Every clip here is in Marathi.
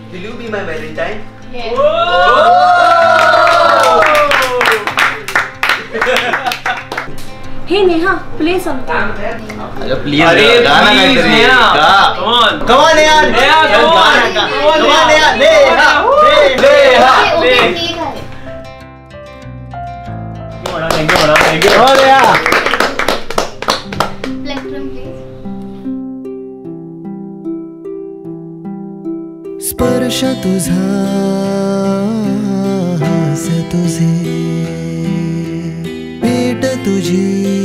Will you be my Valentine? Yes. Hey Neha play song. अरे प्लीज गाना काहीतरी Come on यार Come on यार नेहा थँक्यू हो गया. Plectrum, please. स्पर्श तुझा हास तुझे भेट तुझी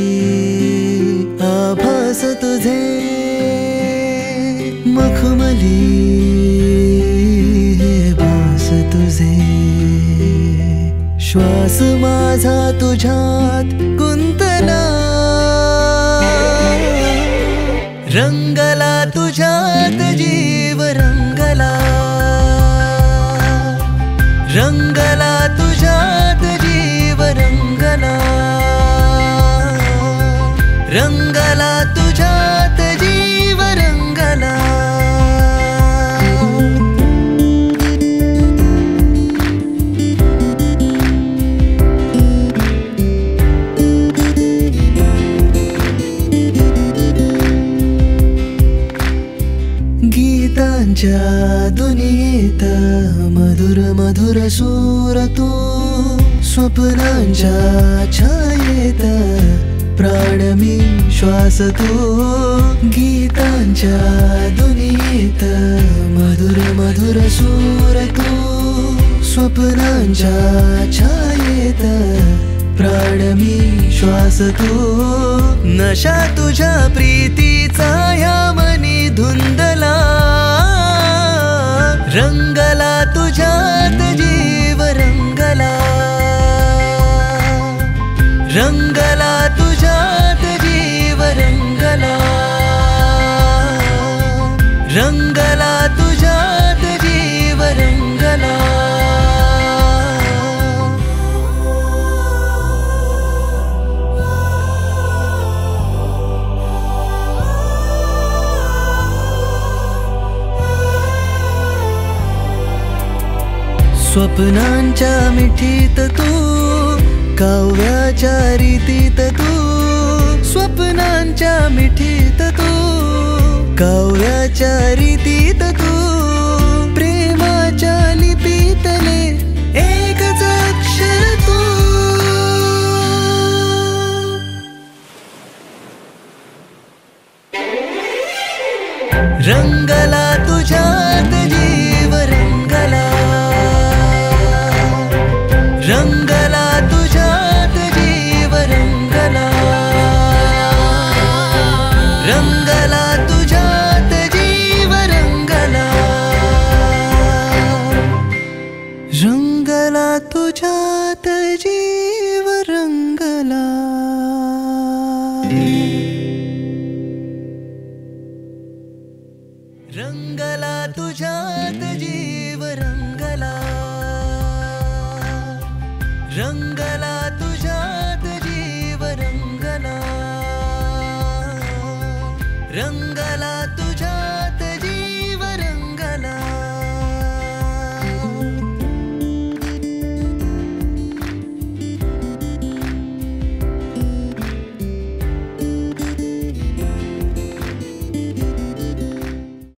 आभास तुझे मखमली हे भास तुझे श्वास माझा तुझ्यात गुंतला रंगला तुझ्यात जीव रंगला रंगला तुझ्यात जीव रंगला रंगला तुझ्यात जीव रंगला गीतांच्या दुनियेत मधुर मधुर सूर तू स्वप्नांच्या छायेत प्राण मी श्वास तू गीतांच्या दुनियेत मधुर मधुर सूर तू स्वप्नांच्या छायेत प्राण मी श्वास तू नशा तुझ्या प्रीतीचा ह्या मनी धुंदला रंगला तुझ्यात जीव रंगला रंगला तुझ्यात जीव रंगला रंगला तुझ्यात जीव रंगला स्वप्नांच्या मिठीत तू काव्याच्या रीतीत तू स्वप्नांच्या मिठीत तू काव्याच्या रीतीत तू प्रेमाच्या लिपीतले एकच अक्षर तू रंगला तुझ्यात जीव रंगला रंगला तुझ्यात जीव रंगला रंगला तुझ्यात जीव रंगला रंगला तुझ्यात जीव रंगला रंगला तुझ्यात जीव रंगला रंगला तुझ्यात जीव रंगला रंगला